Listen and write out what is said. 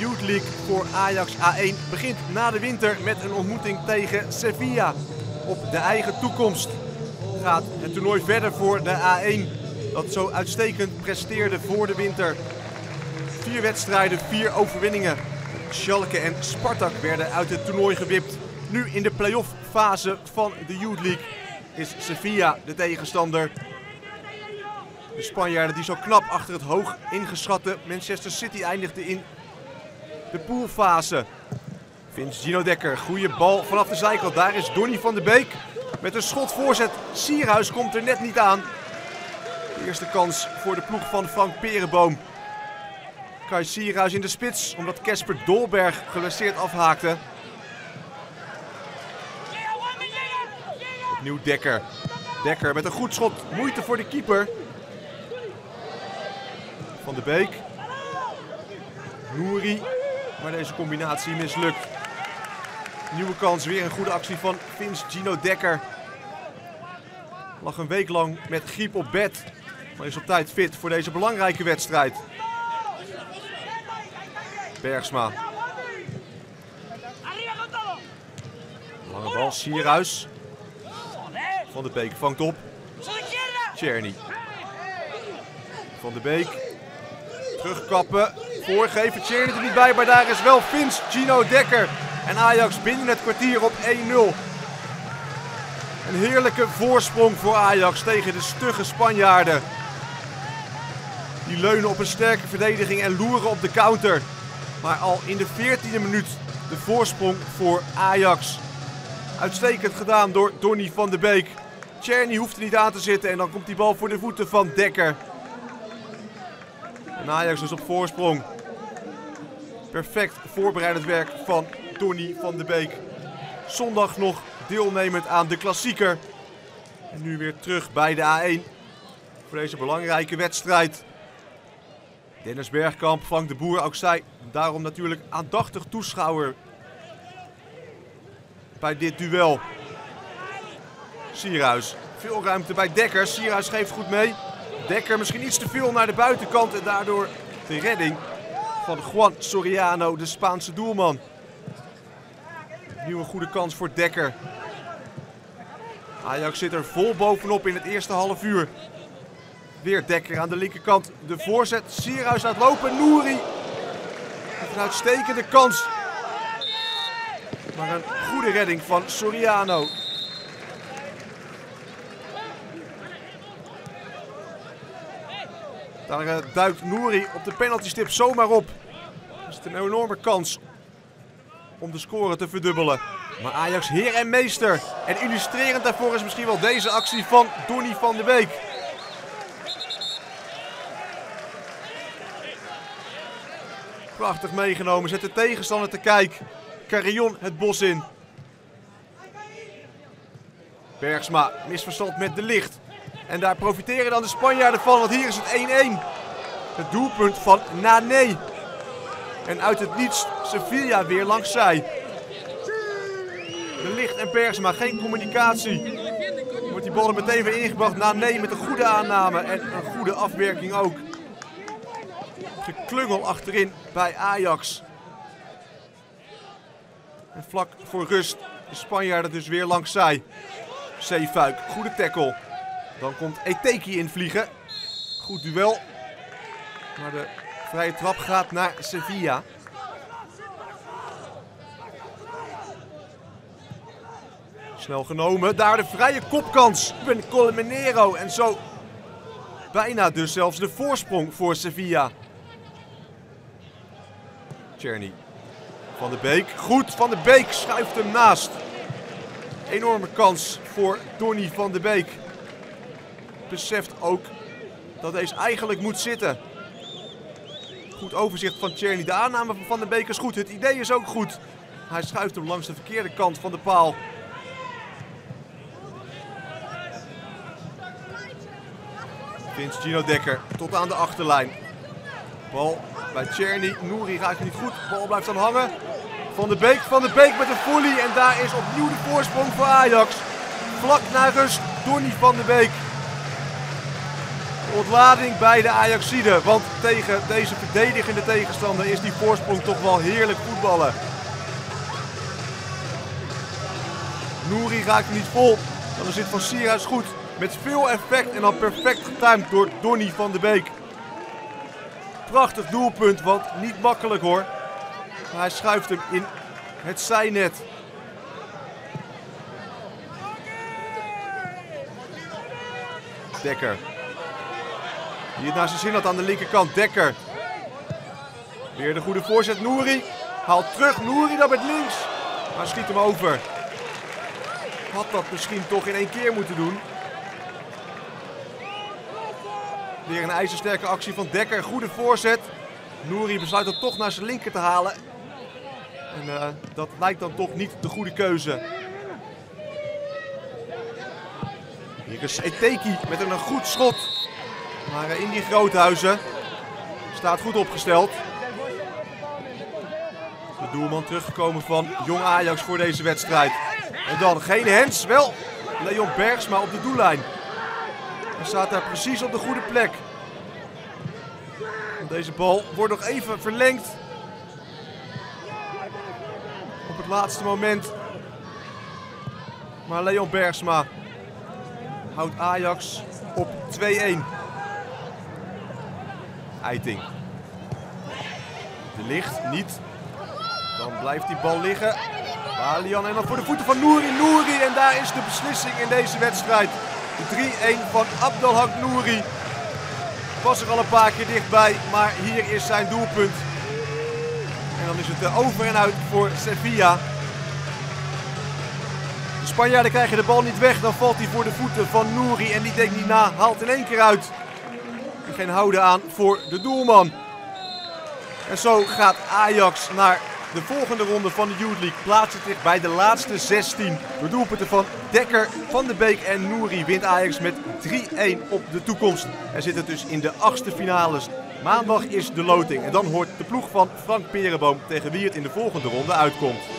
Youth League voor Ajax A1 begint na de winter met een ontmoeting tegen Sevilla. Op de eigen toekomst gaat het toernooi verder voor de A1, dat zo uitstekend presteerde voor de winter. 4 wedstrijden, 4 overwinningen. Schalke en Spartak werden uit het toernooi gewipt. Nu in de play-off fase van de Youth League is Sevilla de tegenstander. De Spanjaarden die zo knap achter het hoog ingeschatte Manchester City eindigden in de poolfase. Vince Gino Dekker, goede bal vanaf de zijkant. Daar is Donny van de Beek met een schot voorzet. Sierhuis komt er net niet aan. De eerste kans voor de ploeg van Frank Perenboom. Kai Sierhuis in de spits, omdat Casper Dolberg geblesseerd afhaakte. Opnieuw Dekker. Dekker met een goed schot. Moeite voor de keeper. Van de Beek. Nouri. Maar deze combinatie mislukt. Nieuwe kans, weer een goede actie van Vince Gino Dekker. Lag een week lang met griep op bed. Maar is op tijd fit voor deze belangrijke wedstrijd. Bergsma. Lange bal, Sierhuis. Van de Beek vangt op. Tjerny. Van de Beek. Terugkappen. Voorgeven. Tjerny er niet bij, maar daar is wel Vince Gino Dekker. En Ajax binnen het kwartier op 1-0. Een heerlijke voorsprong voor Ajax tegen de stugge Spanjaarden. Die leunen op een sterke verdediging en loeren op de counter. Maar al in de 14e minuut de voorsprong voor Ajax. Uitstekend gedaan door Donny van de Beek. Tjerny hoeft er niet aan te zitten en dan komt die bal voor de voeten van Dekker. En Ajax dus op voorsprong. Perfect voorbereidend werk van Donny van de Beek. Zondag nog deelnemend aan de klassieker. En nu weer terug bij de A1 voor deze belangrijke wedstrijd. Dennis Bergkamp, Frank de Boer, ook zij daarom natuurlijk aandachtig toeschouwer bij dit duel. Sierhuis, veel ruimte bij Dekker. Sierhuis geeft goed mee. Dekker misschien iets te veel naar de buitenkant en daardoor de redding van Juan Soriano, de Spaanse doelman. Nieuwe goede kans voor Dekker. Ajax zit er vol bovenop in het eerste half uur. Weer Dekker aan de linkerkant. De voorzet. Sierhuis laat lopen. Nouri. Een uitstekende kans. Maar een goede redding van Soriano. Daar duikt Nouri op de penaltystip zomaar op. Dat is een enorme kans om de score te verdubbelen. Maar Ajax heer en meester. En illustrerend daarvoor is misschien wel deze actie van Donny van de Beek. Prachtig meegenomen, zet de tegenstander te kijk. Carillon het bos in. Bergsma, misverstand met De Ligt. En daar profiteren dan de Spanjaarden van, want hier is het 1-1. Het doelpunt van Nane. En uit het niets Sevilla weer langs zij. De Ligt en Bergsma, geen communicatie. Wordt die bal er meteen weer ingebracht. Nane met een goede aanname en een goede afwerking ook. Geklungel achterin bij Ajax. En vlak voor rust de Spanjaarden dus weer langs zij. Zeefuik, goede tackle. Dan komt Eteki invliegen. Goed duel. Maar de vrije trap gaat naar Sevilla. Snel genomen. Daar de vrije kopkans. Ben Colmenero. En zo bijna dus zelfs de voorsprong voor Sevilla. Tjerny. Van de Beek. Goed, Van de Beek schuift hem naast. Enorme kans voor Donny van de Beek. Beseft ook dat deze eigenlijk moet zitten. Goed overzicht van Tjerny. De aanname van Van de Beek is goed. Het idee is ook goed. Hij schuift hem langs de verkeerde kant van de paal. Vince Gino Dekker tot aan de achterlijn. Bal bij Tjerny. Nouri raakt niet goed. Bal blijft dan hangen. Van de Beek met een volley. En daar is opnieuw de voorsprong voor Ajax. Vlak na rust, Donny van de Beek. Ontlading bij de Ajaxiden, want tegen deze verdedigende tegenstander is die voorsprong toch wel heerlijk voetballen. Nouri raakt niet vol, dan zit Van Sierhuis goed. Met veel effect en dan perfect getimed door Donny van de Beek. Prachtig doelpunt, want niet makkelijk hoor. Maar hij schuift hem in het zijnet. Dekker. Die het naar zijn zin had aan de linkerkant. Dekker. Weer de goede voorzet. Nouri. Haalt terug. Nouri dan met links. Maar schiet hem over. Had dat misschien toch in één keer moeten doen. Weer een ijzersterke actie van Dekker. Goede voorzet. Nouri besluit het toch naar zijn linker te halen. En dat lijkt dan toch niet de goede keuze. Hier is Eteki met een goed schot. Maar in die Groothuizen staat goed opgesteld. De doelman teruggekomen van Jong Ajax voor deze wedstrijd. En dan geen hands, wel Leon Bergsma op de doellijn. Hij staat daar precies op de goede plek. En deze bal wordt nog even verlengd. Op het laatste moment. Maar Leon Bergsma houdt Ajax op 2-1. Eiting. De Ligt niet. Dan blijft die bal liggen. Alian en dan voor de voeten van Nouri. Nouri en daar is de beslissing in deze wedstrijd. De 3-1 van Abdelhak Nouri. Was er al een paar keer dichtbij, maar hier is zijn doelpunt. En dan is het over en uit voor Sevilla. De Spanjaarden krijgen de bal niet weg, dan valt hij voor de voeten van Nouri. En die denkt niet na, haalt in één keer uit. Geen houden aan voor de doelman. En zo gaat Ajax naar de volgende ronde van de Youth League. Plaatst zich bij de laatste 16. Door doelpunten van Dekker, Van de Beek en Nouri wint Ajax met 3-1 op de toekomst. En zit het dus in de 8e finales. Maandag is de loting en dan hoort de ploeg van Frank Perenboom tegen wie het in de volgende ronde uitkomt.